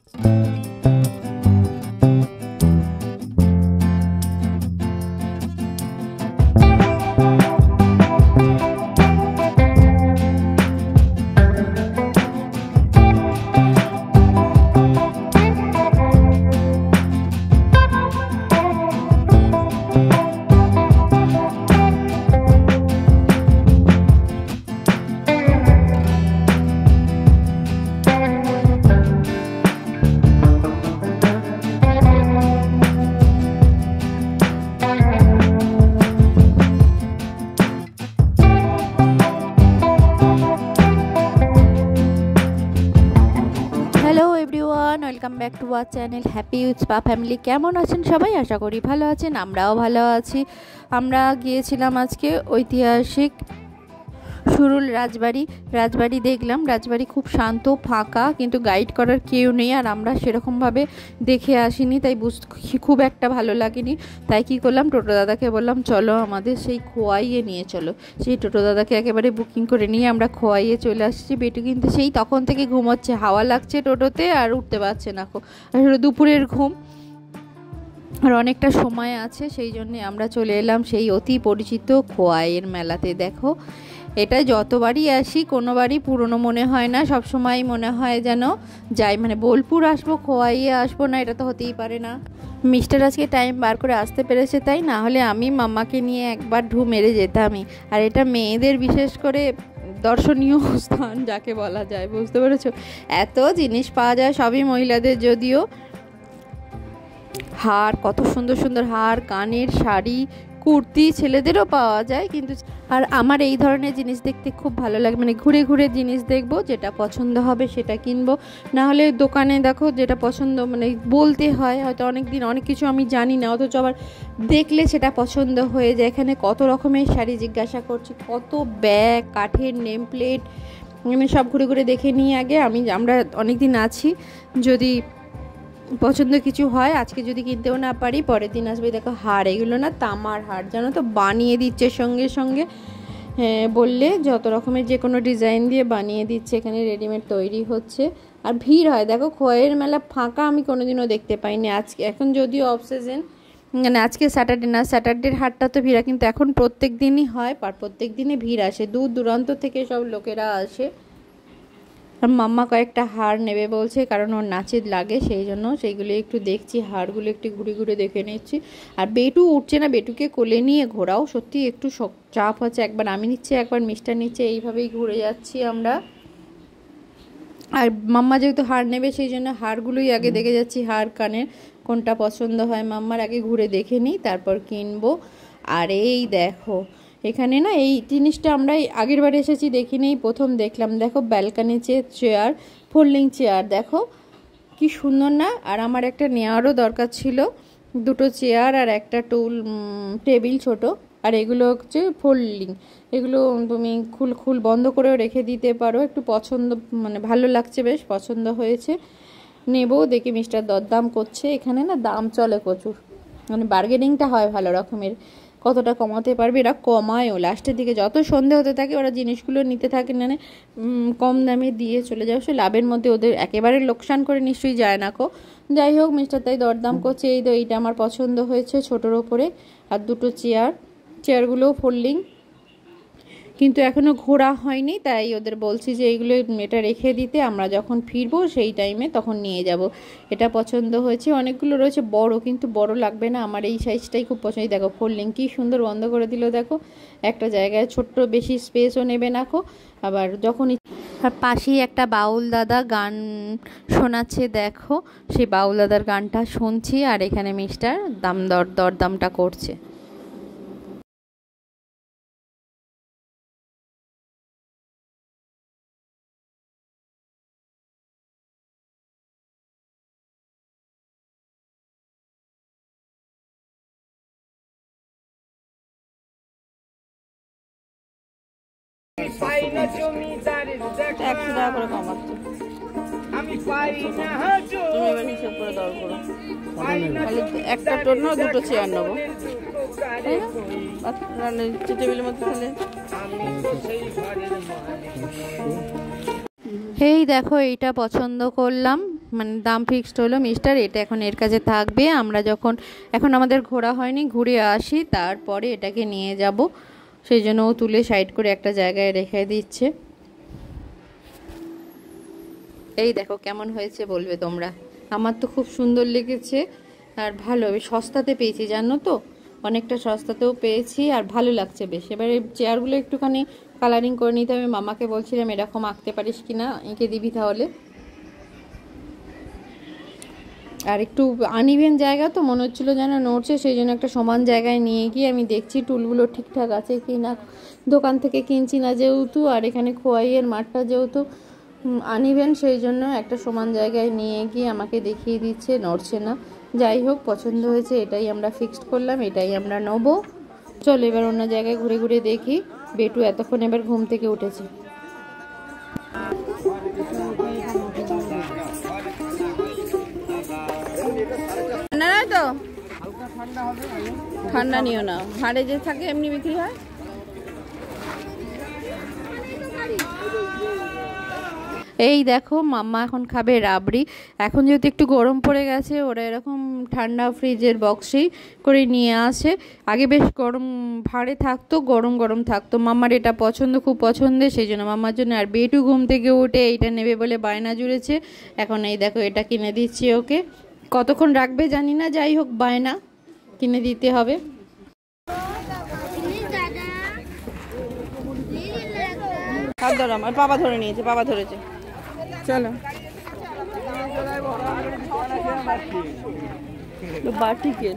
Welcome back to our channel happy with spa family. কেমন আছেন সবাই? আশা করি ভালো আছেন, আমরাও ভালো আছি। আমরা গিয়েছিলাম আজকে ঐতিহাসিক সুরুল রাজবাড়ি দেখলাম। রাজবাড়ি খুব শান্ত, ফাঁকা, কিন্তু গাইড করার কেউ নেই, আর আমরা সেরকমভাবে দেখে আসিনি, তাই খুব একটা ভালো লাগেনি। তাই কি করলাম, টোটো দাদাকে বললাম চলো আমাদের সেই খোয়াইয়ে নিয়ে চলো। সেই টোটো দাদাকে একেবারে বুকিং করে নিয়ে আমরা খোয়াইয়ে চলে আসছি। বেটু কিন্তু সেই তখন থেকে ঘুমোচ্ছে, হাওয়া লাগছে টোটোতে আর উঠতে পারছে না, আসলে দুপুরের ঘুম, আর অনেকটা সময় আছে, সেই জন্যে আমরা চলে এলাম সেই অতি পরিচিত খোয়াইয়ের মেলাতে। দেখো, এটা যতবারই আসি কোনোবারই পুরনো মনে হয় না, সব সময় মনে হয় যেন যাই, মানে বোলপুর আসবো, খোয়াইয়ে আসবো না, এটা তো হতেই পারে না। মিস্টার আজকে টাইম বার করে আসতে পেরেছে, তাই না হলে আমি মাম্মাকে নিয়ে একবার ঢু মেরে যেতামই। আর এটা মেয়েদের বিশেষ করে দর্শনীয় স্থান যাকে বলা যায়, বুঝতে পেরেছো? এত জিনিস পাওয়া যায়, সবই মহিলাদের, যদিও হার, কত সুন্দর সুন্দর হার, কানের শাড়ি, কুর্তি ছেলেদেরও পাওয়া যায়। কিন্তু আর আমার এই ধরনের জিনিস দেখতে খুব ভালো লাগে, মানে ঘুরে ঘুরে জিনিস দেখবো, যেটা পছন্দ হবে সেটা কিনবো। না হলে দোকানে দেখো যেটা পছন্দ, মানে বলতে হয় হয়তো অনেক দিন অনেক কিছু আমি জানি না, অথচ আবার দেখলে সেটা পছন্দ হয়ে যায়। এখানে কত রকমের শাড়ি জিজ্ঞাসা করছি, কত ব্যাগ, কাঠের নেম প্লেট, আমি সব ঘুরে ঘুরে দেখে নিই আগে। আমরা অনেক দিন আছি, যদি পছন্দ কিছু হয়, আজকে যদি কিনতেও না পারি পরের দিন আসবে। দেখো হার, এগুলো না তামার হার, জানো তো, বানিয়ে দিচ্ছে সঙ্গে সঙ্গে, বললে যত রকমের যে কোনো ডিজাইন দিয়ে বানিয়ে দিচ্ছে, এখানে রেডিমেড তৈরি হচ্ছে। আর ভিড় হয়, দেখো খোয়াইয়ের মেলা ফাঁকা আমি কোনোদিনও দেখতে পাইনি। আজকে এখন যদিও অফ সিজন, মানে আজকে স্যাটারডে না, স্যাটারডের হাটটা তো ভিড়, কিন্তু এখন প্রত্যেক দিনই হয়, আর প্রত্যেক দিনে ভিড় আসে, দূর দূরান্ত থেকে সব লোকেরা আসে। আর মাম্মা কয়েকটা হার নেবে বলছে, কারণ ওর নাচে লাগে, সেই জন্য সেইগুলো একটু দেখছি, হারগুলো একটু ঘুরে ঘুরে দেখে নিচ্ছি। আর বেটু উঠছে না, বেটুকে কোলে নিয়ে ঘোরাও সত্যি একটু চাপ হচ্ছে, একবার আমি নিচ্ছি একবার মিস্টার নিচ্ছে, এইভাবেই ঘুরে যাচ্ছি আমরা। আর মাম্মা যেহেতু হার নেবে, সেই জন্য হারগুলোই আগে দেখে যাচ্ছি, হার কানের কোনটা পছন্দ হয় মাম্মার, আগে ঘুরে দেখে নিই তারপর কিনবো। আর এই দেখো, এখানে না এই জিনিসটা আমরা আগের বার এসেছি দেখিনি, প্রথম দেখলাম। দেখো ব্যালকানি চেয়ার, ফোল্ডিং চেয়ার, দেখো কি সুন্দর না। আর আমার একটা নেওয়ারও দরকার ছিল, দুটো চেয়ার আর একটা টেবিল ছোট। আর এগুলো হচ্ছে ফোল্ডিং, এগুলো তুমি খুল বন্ধ করেও রেখে দিতে পারো। একটু পছন্দ, মানে ভালো লাগছে, বেশ পছন্দ হয়েছে, নেবো। দেখি মিস্টার দরদাম করছে, এখানে না দাম চলে প্রচুর, মানে বার্গেনিংটা হয় ভালো রকমের, কতটা কমাতে পারবে, এরা কমায়ও লাস্টের দিকে, যত সন্ধে হতে থাকে ওরা জিনিসগুলো নিতে থাকে, মানে কম দামে দিয়ে চলে যায়, সে লাভের মধ্যে, ওদের একেবারে লোকসান করে নিশ্চয়ই যায় না কো। যাই হোক, মিস্টার তাই দরদাম করছে। এইটা আমার পছন্দ হয়েছে, ছোটোর ওপরে। আর দুটো চেয়ারগুলোও ফোল্ডিং, কিন্তু এখনও ঘোরা হয়নি, তাই ওদের বলছি যে এইগুলো এটা রেখে দিতে, আমরা যখন ফিরবো সেই টাইমে তখন নিয়ে যাব। এটা পছন্দ হয়েছে, অনেকগুলো রয়েছে বড়, কিন্তু বড় লাগবে না, আমার এই সাইজটাই খুব পছন্দ। দেখো ফোল্ডিং কি সুন্দর বন্ধ করে দিল, দেখো একটা জায়গায় ছোট্ট, বেশি স্পেসও নেবে না কো। আবার যখন আর পাশেই একটা বাউল দাদা গান শোনাচ্ছে, দেখো সেই বাউল দাদার গানটা শুনছি, আর এখানে মিস্টার দরদামটা করছে। একশো টাকা করে কমাচ্ছে, তুমি এবার হিসেব করে দর করো, তাহলে একটার জন্য দুটো চেয়ার নেবো, তাই না? টেবিলের মধ্যে তাহলে এই দেখো এইটা পছন্দ করলাম, মানে দাম ফিক্সড হলো মিস্টার, এটা এখন এর কাছে থাকবে। আমরা যখন এখন আমাদের ঘোরা হয়নি, ঘুরে আসি তারপরে এটাকে নিয়ে যাব, সেই জন্য ও তুলে সাইড করে একটা জায়গায় রেখে দিচ্ছে। এই দেখো কেমন হয়েছে বলবে তোমরা। আমার তো খুব সুন্দর লেগেছে আর ভালো, সস্তাতে পেয়েছি জানো তো, অনেকটা সস্তাতেও পেয়েছি আর ভালো লাগছে বেশ। এবারে চেয়ারগুলো একটুখানি কালারিং করে নিতে হবে, মামাকে বলছিলাম এরকম আঁকতে পারিস কিনা, এঁকে দিবি তাহলে। আর একটু আনইভেন জায়গা তো মনে হচ্ছিলো যেন নড়ছে, সেই জন্য একটা সমান জায়গায় নিয়ে গিয়ে আমি দেখছি টুলগুলো ঠিকঠাক আছে কি না, দোকান থেকে কিনছি না যেহেতু, আর এখানে খোয়াইয়ের মাঠটা যেহেতু আনইভেন, সেই জন্য একটা সমান জায়গায় নিয়ে গিয়ে আমাকে দেখিয়ে দিচ্ছে, নড়ছে না। যাই হোক পছন্দ হয়েছে, এটাই আমরা ফিক্সড করলাম, এটাই আমরা নেবো। চলো এবার অন্য জায়গায় ঘুরে ঘুরে দেখি। বেটু এতক্ষণ এবার ঘুম থেকে উঠেছে। তো ঠান্ডা নিও না, ভাড়ে যে থাকে এমনি বিক্রি হয়। এই দেখো মাম্মা এখন খাবে রাবড়ি। এখন যেহেতু একটু গরম পড়ে গেছে, ওরা এরকম ঠান্ডা ফ্রিজের বক্সেই করে নিয়ে আসে। আগে বেশ গরম ভাড়ে থাকতো, গরম গরম থাকতো। মাম্মার এটা পছন্দ, খুব পছন্দের, সেই জন্য মাম্মার জন্য। আর বেটু ঘুম থেকে উঠে এইটা নেবে বলে বায়না জুড়েছে। এখন এই দেখো এটা কিনে দিচ্ছি ওকে, কতক্ষণ রাখবে জানি না, যাই হোক বায়না কিনে দিতে হবে। হাত ধরো, আমার বাবা ধরে নিয়েছে, বাবা ধরেছে। চলো বাটিকের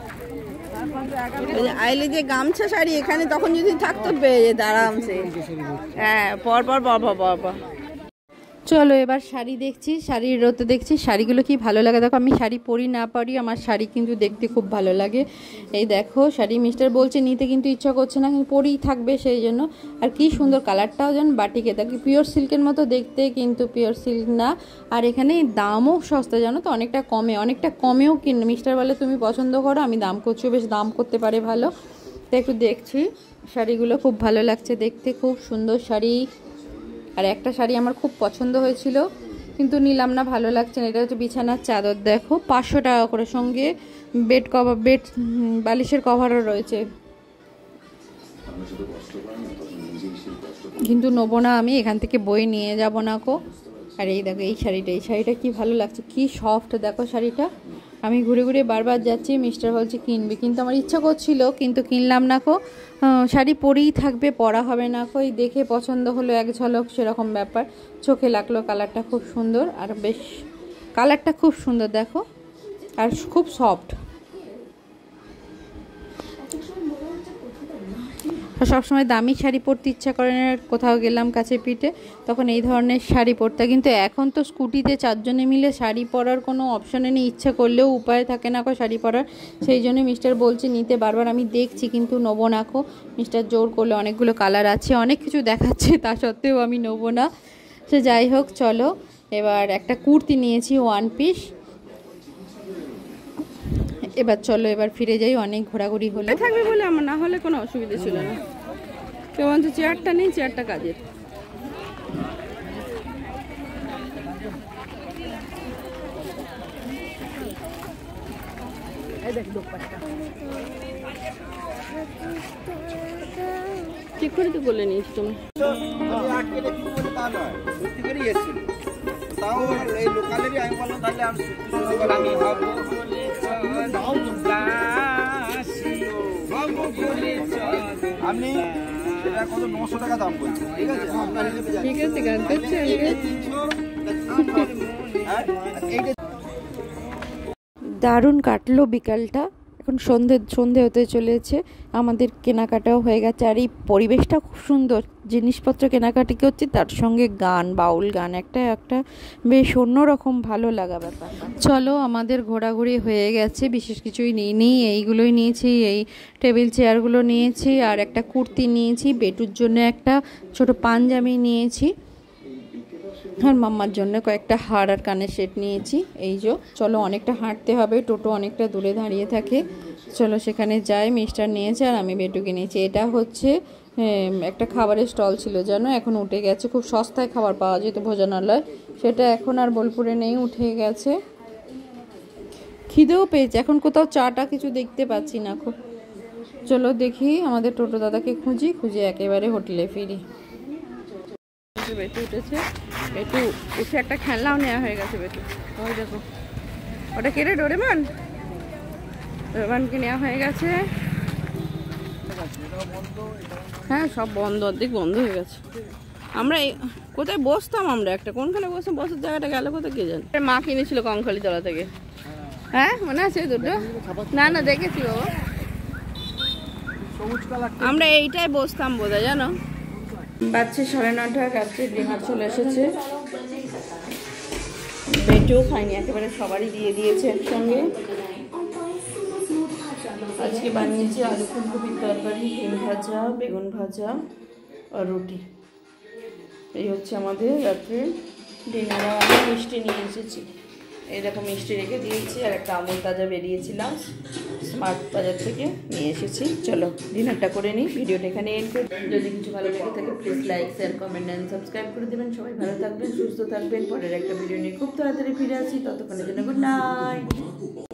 আইলে যে গামছা শাড়ি এখানে তখন যদি থাকতো আরামসে। হ্যাঁ পর পর পর। চলো এবার শাড়ি দেখছি, শাড়ির রোতে দেখছি শাড়িগুলো কি ভালো লাগে। দেখো আমি শাড়ি পরি না পারি, আমার শাড়ি কিন্তু দেখতে খুব ভালো লাগে। এই দেখো শাড়ি মিস্টার বলছে নিতে, কিন্তু ইচ্ছা করছে না, কিন্তু পরেই থাকবে সেই জন্য। আর কি সুন্দর কালারটাও যেন বাটিকে, দেখি পিওর সিল্কের মতো দেখতে, কিন্তু পিওর সিল্ক না। আর এখানে দামও সস্তা জানো তো, অনেকটা কমেও মিস্টার বলে তুমি পছন্দ করো, আমি দাম করছি, বেশ দাম করতে পারে ভালো। তো একটু দেখছি শাড়িগুলো, খুব ভালো লাগছে দেখতে, খুব সুন্দর শাড়ি। আর একটা শাড়ি আমার খুব পছন্দ হয়েছিল কিন্তু নিলাম না, ভালো লাগছে না। এটা হচ্ছে বিছানার চাদর, দেখো 500 টাকা করে, সঙ্গে বেড কভার, বালিশের কভারও রয়েছে, কিন্তু নেবো না আমি, এখান থেকে বই নিয়ে যাব না কো। আর এই দেখো এই শাড়িটা কি ভালো লাগছে, কি সফট দেখো শাড়িটা। আমি ঘুরে ঘুরে বারবার যাচ্ছি, মিস্টার বলছে কিনবি, কিন্তু আমার ইচ্ছা করছিল কিন্তু কিনলাম না কো। শাড়ি পরেই থাকবে, পরা হবে না কো। দেখে পছন্দ হলো এক ঝলক, সেরকম ব্যাপার, চোখে লাগলো। কালারটা খুব সুন্দর, আর বেশ কালারটা খুব সুন্দর দেখো, আর খুব সফট। সবসময় দামি শাড়ি পরতে ইচ্ছা করে না, কোথাও গেলাম কাছে পিঠে তখন এই ধরনের শাড়ি পরতে। কিন্তু এখন তো স্কুটিতে 4 জনে মিলে শাড়ি পরার কোনো অপশানে নেই, ইচ্ছা করলেও উপায় থাকে না কো শাড়ি পরার। সেই জন্য মিস্টার বলছে নিতে, বারবার আমি দেখছি কিন্তু নেবো না কো। মিস্টার জোর করলে, অনেকগুলো কালার আছে, অনেক কিছু দেখাচ্ছে, তা সত্ত্বেও আমি নেবো না। সে যাই হোক চলো এবার একটা কুর্তি নিয়েছি 1 পিস। এবার চলো এবার ফিরে যাই, অনেক ঘোরাঘুরি হলো। থাকবে বলে আমার, না হলে কোনো অসুবিধা ছিল না। কেউ বলছে চেয়ারটা নেই, চেয়ারটা কাজের। ঠিক করে তো বলে নিস তুমি। আপনি এটা কত 900 টাকা দাম বলছেন, ঠিক আছে? ঠিক আছে গান করছে। দারুণ কাটলো বিকালটা, এখন সন্ধে হতে চলেছে, আমাদের কেনাকাটাও হয়ে গেছে। আর এই পরিবেশটা খুব সুন্দর, জিনিসপত্র কেনাকাটি করছি, তার সঙ্গে গান, বাউল গান, একটা বেশ অন্যরকম ভালো লাগা ব্যাপার। চলো আমাদের ঘোরাঘুরি হয়ে গেছে, বিশেষ কিছুই নিইনি, এইগুলোই নিয়েছি, এই টেবিল চেয়ারগুলো নিয়েছি, আর একটা কুর্তি নিয়েছি, বেটুর জন্য একটা ছোট পাঞ্জাবি নিয়েছি, আর মাম্মার জন্য কয়েকটা হার আর কানের সেট নিয়েছি। এই যে চলো, অনেকটা হাঁটতে হবে, টোটো অনেকটা দূরে দাঁড়িয়ে থাকে, চলো সেখানে যাই। মিস্টার নিয়েছে আর আমি বেটুকে নিয়েছি। এটা হচ্ছে হ্যাঁ, একটা খাবারের স্টল ছিল জানো, এখন উঠে গেছে। খুব সস্তায় খাবার পাওয়া যেত ভোজনালয়, সেটা এখন আর বোলপুরে নেই, উঠে গেছে। খিদেও পেয়েছে, এখন কোথাও চাটা কিছু দেখতে পাচ্ছি না। খুব চলো দেখি আমাদের টোটো দাদাকে খুঁজে একেবারে হোটেলে ফিরি। বেটু উঠেছে, বেটু উঠে একটা খেলনাও নেওয়া হয়ে গেছে। বেটু ওই দেখো, ওটা কেটে ডোরেমনকে নেওয়া হয়ে গেছে। হ্যাঁ, সব বন্ধ, অর্ধেক বন্ধ হয়ে গেছে। আমরা কোথায় বসতাম, আমরা একটা কোনখানে বসতাম, বসার জায়গাটা গেল কোথায় কে জানে। মা কিনেছিল কঙ্কালি তলা থেকে। হ্যাঁ মনে আছে দুটো? না না, দেখেছি বাবা, আমরা এইটাই বসতাম বোধহয়, জানো। বাচ্চা 9:30, রাত্রে ডিনার চলে এসেছে। বেটেও খাইনি, একেবারে সবারই দিয়ে দিয়েছে একসঙ্গে। আজকে বানিয়েছি আলু ফুলকপির তরকারি, ডিম ভাজা, বেগুন ভাজা আর রুটি। এই হচ্ছে আমাদের রাত্রে ডিনার। আমি মিষ্টি নিয়ে এসেছি, এরকম মিষ্টি রেখে দিয়েছি, আর একটা আমুল তাজা বেরিয়েছিলাম স্মার্ট বাজার থেকে নিয়ে এসেছি। চলো ডিনারটা করে নিই, ভিডিওটা এখানে এন্ড করি। যদি কিছু ভালো লেগে থাকে please like, share, comment and subscribe করে দেবেন। সবাই ভালো থাকবেন, সুস্থ থাকবেন। পরের একটা ভিডিও নিয়ে খুব তাড়াতাড়ি ফিরে আসি, ততক্ষণের জন্য গুড নাইট।